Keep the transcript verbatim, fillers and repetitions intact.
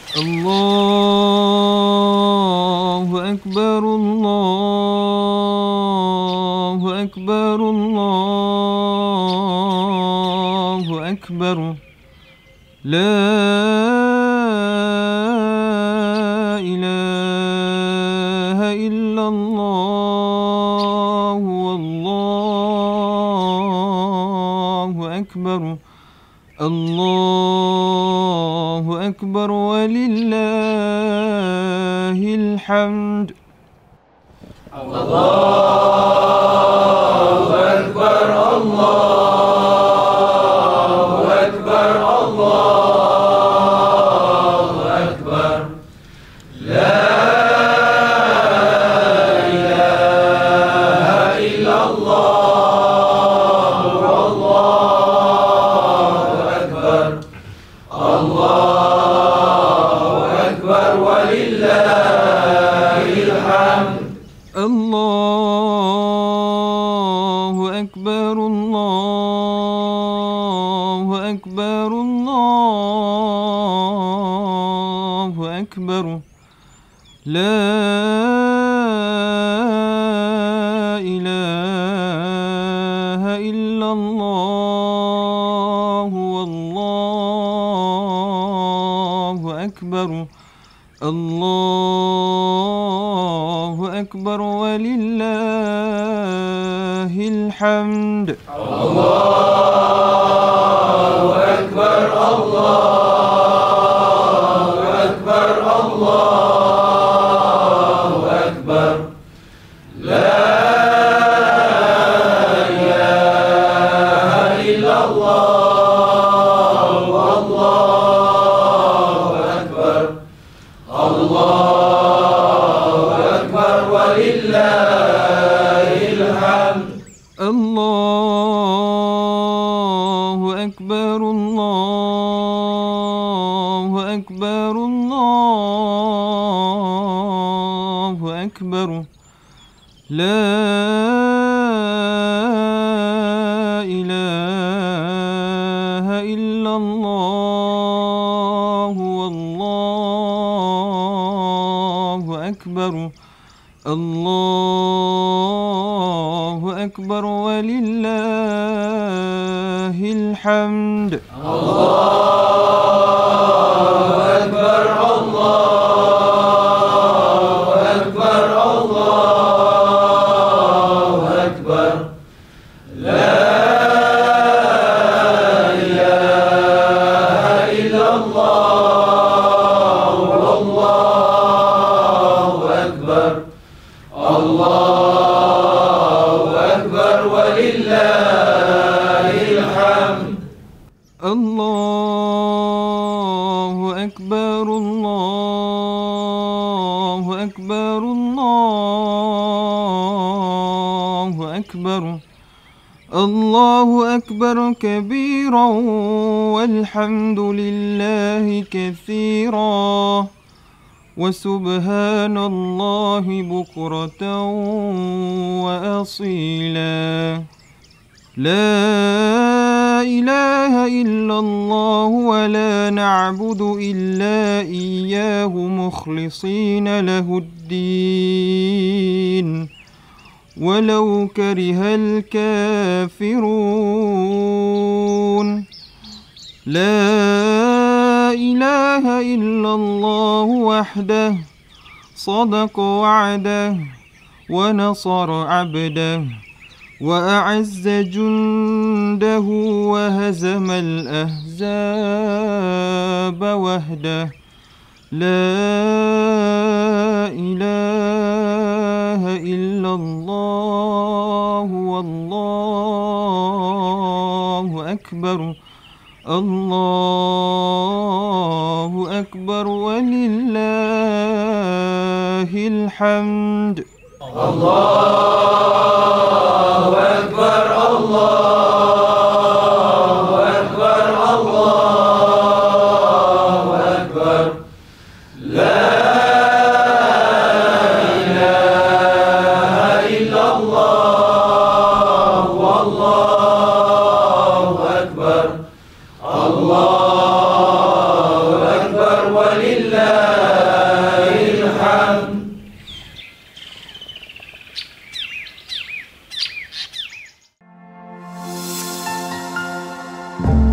الله أكبر الله أكبر الله أكبر لا إله إلا الله والله أكبر الله أكبر ولله الحمد. الله أكبر الله أكبر الله أكبر لا إله إلا الله والله أكبر الله أكبر ولله الحمد. الله أكبر الله أكبر الله أكبر لا إله إلا الله والله أكبر الله أكبر ولله الحمد. الله أكبر الله أكبر الله أكبر لا إله إلا الله والله أكبر الله أكبر ولله الحمد. الله أكبر الله أكبر الله أكبر لا إله إلا الله والله أكبر الله أكبر ولله الحمد. الله أكبر الله أكبر الله أكبر لا إله إلا الله والله أكبر الله أكبر ولله الحمد. الله أكبر الله أكبر الله أكبر الله أكبر كبيرا والحمد لله كثيرا وسبحان الله بكرة وأصيلا لا إله إلا الله ولا نعبد إلا إياه مخلصين له الدين ولو كره الكافرون لا إله إلا الله وحده صدق وعده ونصر عبده وأعز جنده وهزم الأحزاب وحده لا إله إلا الله والله أكبر الله أكبر ولله الحمد. الله أكبر الله أكبر الله أكبر لا إله إلا الله والله أكبر الله أكبر ولله ولله الحمد.